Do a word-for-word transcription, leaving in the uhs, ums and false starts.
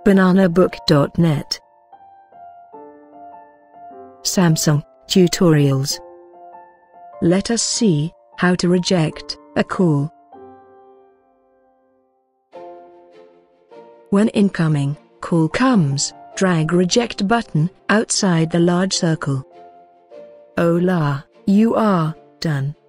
bananabook dot net. Samsung Tutorials. Let us see how to reject a call. When incoming call comes, drag reject button outside the large circle. Hola, you are done.